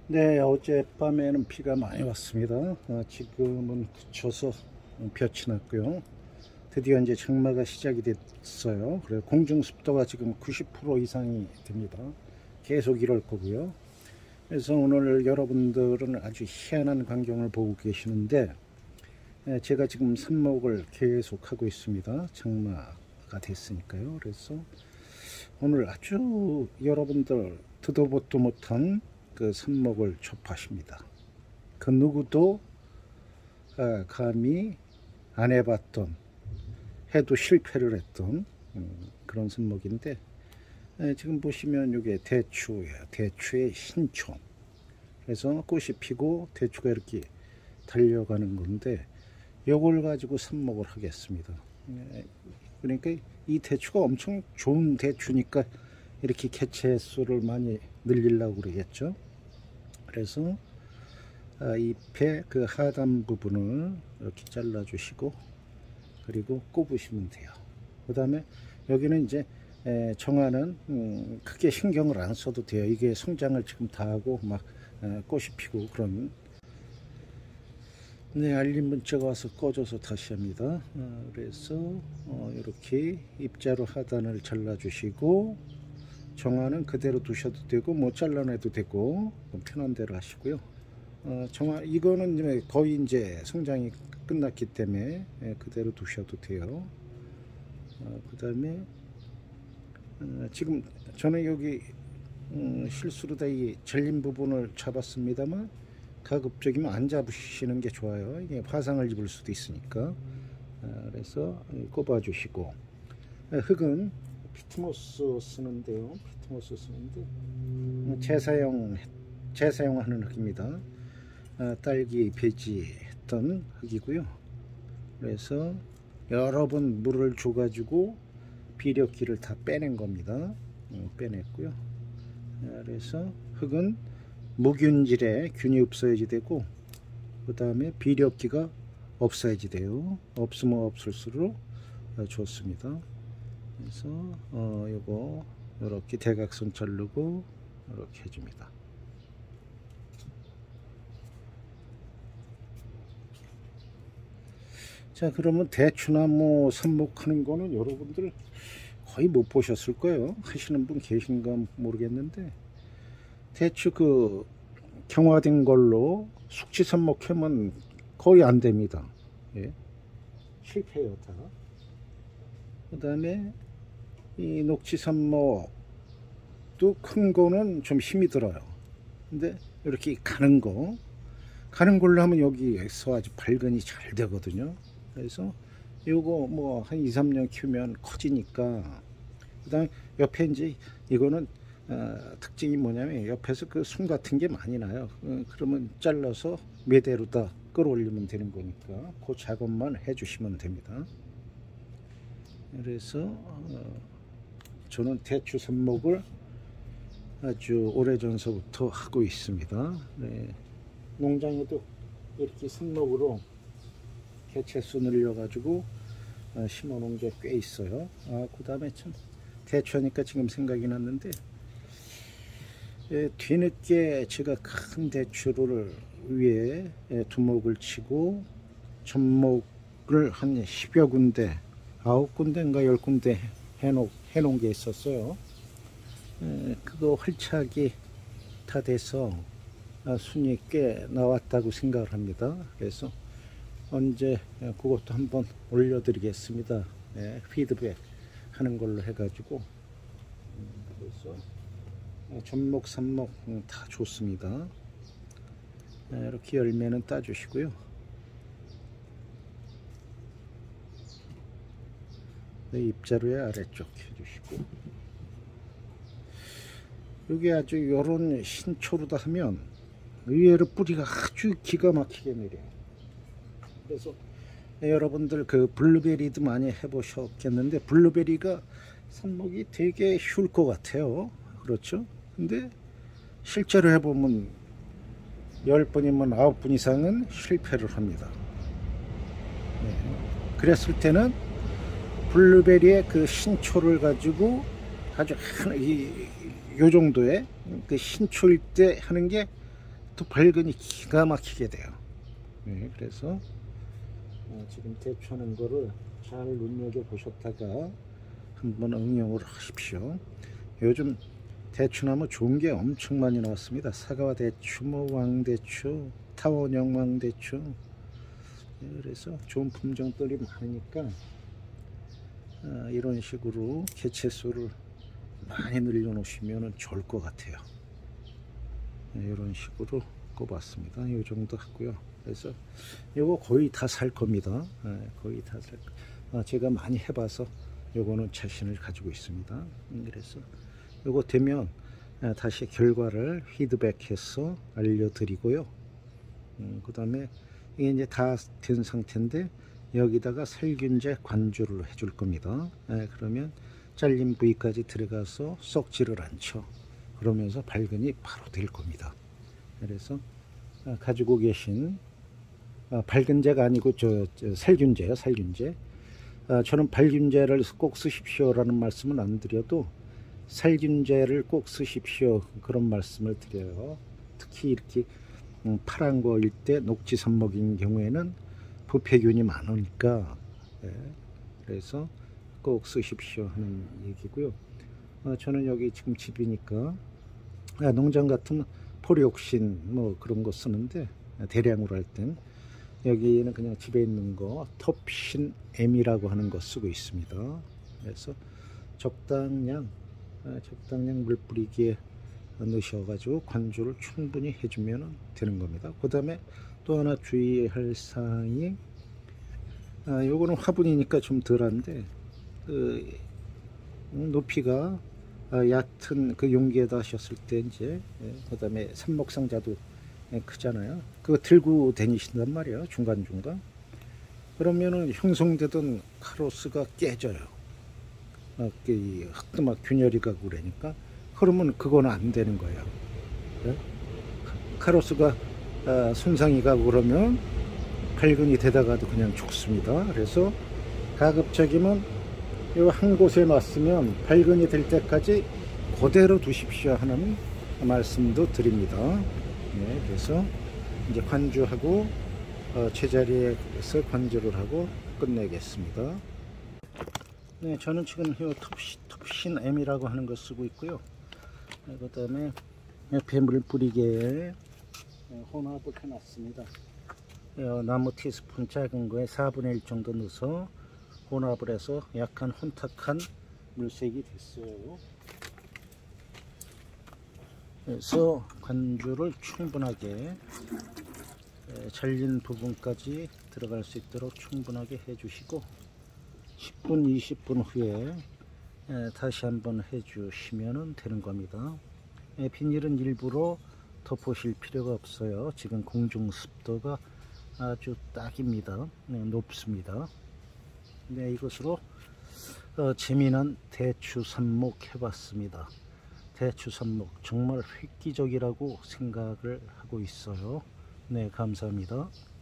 네, 어젯밤에는 비가 많이 왔습니다. 지금은 그쳐서 볕이 났고요. 드디어 이제 장마가 시작이 됐어요. 그래서 공중 습도가 지금 90% 이상이 됩니다. 계속 이럴 거고요. 그래서 오늘 여러분들은 아주 희한한 광경을 보고 계시는데, 제가 지금 삽목을 계속 하고 있습니다. 장마가 됐으니까요. 그래서 오늘 아주 여러분들 듣도 보도 못한 그 삽목을 접하십니다. 그 누구도 감히 안 해봤던, 해도 실패를 했던 그런 삽목인데, 지금 보시면 이게 대추예요. 대추의 신초. 그래서 꽃이 피고 대추가 이렇게 달려가는 건데, 이걸 가지고 삽목을 하겠습니다. 그러니까 이 대추가 엄청 좋은 대추니까 이렇게 개체 수를 많이 늘리려고 그러겠죠. 그래서 잎의 그 하단 부분을 이렇게 잘라 주시고, 그리고 꼽으시면 돼요. 그 다음에 여기는 이제 정화는 크게 신경을 안 써도 돼요. 이게 성장을 지금 다 하고 막 꽃이 피고 그런. 네, 알림 문자가 와서 꺼져서 다시 합니다. 그래서 이렇게 입자로 하단을 잘라 주시고, 정화는 그대로 두셔도 되고 뭐 잘라내도 되고 편한 대로 하시고요. 정화 이거는 거의 이제 성장이 끝났기 때문에 그대로 두셔도 돼요. 그 다음에 지금 저는 여기 실수로 다 이 잘린 부분을 잡았습니다만, 가급적이면 안 잡으시는 게 좋아요. 이게 화상을 입을 수도 있으니까. 그래서 꼽아 주시고, 흙은 피트모스 쓰는데요. 피트모스 쓰는데 재사용하는 흙입니다. 딸기 배지했던 흙이고요. 그래서 여러 번 물을 줘가지고 비료기를 다 빼낸 겁니다. 빼냈고요. 그래서 흙은 무균질에 균이 없어야지 되고, 그 다음에 비료기가 없어야지 돼요. 없으면 없을수록 좋습니다. 그래서 요거 이렇게 대각선 자르고 이렇게 해줍니다. 자, 그러면 대추나무 삽목하는 거는 여러분들 거의 못 보셨을 거예요. 하시는 분 계신가 모르겠는데, 대추 그 경화된 걸로 숙지 삽목하면 거의 안 됩니다. 예. 실패해요, 다. 그 다음에 이 녹지 삽목도 큰 거는 좀 힘이 들어요. 근데 이렇게 가는 걸로 하면 여기에서 아주 발근이 잘 되거든요. 그래서 요거 뭐 한 2, 3년 키우면 커지니까. 그 다음에 옆에 이제 이거는 특징이 뭐냐면 옆에서 그 숨 같은 게 많이 나요. 그러면 잘라서 매대로다 끌어올리면 되는 거니까 그 작업만 해주시면 됩니다. 그래서 저는 대추 삽목을 아주 오래전서부터 하고 있습니다. 네. 농장에도 이렇게 삽목으로 개체수 늘려가지고 심어 놓은 게 꽤 있어요. 그 다음에 참 대추하니까 지금 생각이 났는데, 뒤늦게 제가 큰 대추를 위에 두목을 치고 접목을 한 10여 군데, 9군데인가 10군데 해놓은 게 있었어요. 그거 활착이 다 돼서 순이 꽤 나왔다고 생각을 합니다. 그래서 언제 그것도 한번 올려드리겠습니다. 피드백 하는 걸로 해가지고. 그래서 접목, 삽목 다 좋습니다. 이렇게 열매는 따주시고요. 입자루의 아래쪽 해주시고, 여기 아주 요런 신초로다 하면 의외로 뿌리가 아주 기가 막히게 내려요. 그래서 여러분들 그 블루베리도 많이 해보셨겠는데, 블루베리가 삽목이 되게 쉬울 것 같아요. 그렇죠? 근데 실제로 해보면 10분이면 9분 이상은 실패를 합니다. 그랬을 때는 블루베리의 그 신초를 가지고 아주 요 정도의 그 신초일 때 하는 게 또 발근이 기가 막히게 돼요. 네, 그래서 지금 대추하는 거를 잘 눈여겨 보셨다가 한번 응용을 하십시오. 요즘 대추나무 좋은 게 엄청 많이 나왔습니다. 사과와 대추, 뭐 왕대추, 타원형 왕대추. 그래서 좋은 품종들이 많으니까 이런 식으로 개체수를 많이 늘려 놓으시면 좋을 것 같아요. 이런 식으로 꼽았습니다. 이 정도 하고요. 그래서 이거 거의 다 살 겁니다. 거의 다 살 거. 제가 많이 해봐서 요거는 자신을 가지고 있습니다. 그래서 요거 되면 다시 결과를 피드백해서 알려드리고요. 그 다음에 이게 이제 다 된 상태인데 여기다가 살균제 관주를 해줄 겁니다. 그러면 잘린 부위까지 들어가서 썩지를 않죠. 그러면서 발근이 바로 될 겁니다. 그래서 가지고 계신 발근제가 아니고 살균제요, 살균제. 저는 발균제를 꼭 쓰십시오라는 말씀은 안 드려도 살균제를 꼭 쓰십시오 그런 말씀을 드려요. 특히 이렇게 파란 거일 때 녹지삽목인 경우에는 부패균이 많으니까 그래서 꼭 쓰십시오 하는 얘기고요. 저는 여기 지금 집이니까 농장 같으면 포리옥신 뭐 그런 거 쓰는데 대량으로 할 땐 여기는 그냥 집에 있는 거 톱신 M이라고 하는 거 쓰고 있습니다. 그래서 적당량 물 뿌리기에 넣으셔가지고 관주를 충분히 해주면 되는 겁니다. 그 다음에 또 하나 주의할 사항이 요거는 화분이니까 좀 덜한데 높이가 얕은 그 용기에다 하셨을 때 이제 그 다음에 삽목상자도 크잖아요. 그거 들고 다니신단 말이에요. 중간중간. 그러면은 형성되던 카로스가 깨져요. 흙도 막 균열이 가고 그러니까. 그러면 그거는 안 되는 거예요. 카로스가 손상이 가고 그러면 발근이 되다가도 그냥 죽습니다. 그래서 가급적이면 요 한 곳에 놨으면 발근이 될 때까지 그대로 두십시오 하는 말씀도 드립니다. 네, 그래서 이제 관주하고 제자리에서 관주를 하고 끝내겠습니다. 네, 저는 지금 이 톱신 M이라고 하는 거 쓰고 있고요. 그 다음에 옆에 물 뿌리개에 혼합을 해놨습니다. 나무 티스푼 작은 거에 4분의 1 정도 넣어서 혼합을 해서 약간 혼탁한 물색이 됐어요. 그래서 관주를 충분하게 잘린 부분까지 들어갈 수 있도록 충분하게 해주시고 10분 20분 후에 다시 한번 해주시면 되는 겁니다. 비닐은 일부러 덮으실 필요가 없어요. 지금 공중 습도가 아주 딱입니다. 높습니다. 네, 이것으로 재미난 대추 삽목 해봤습니다. 대추 삽목 정말 획기적이라고 생각을 하고 있어요. 네, 감사합니다.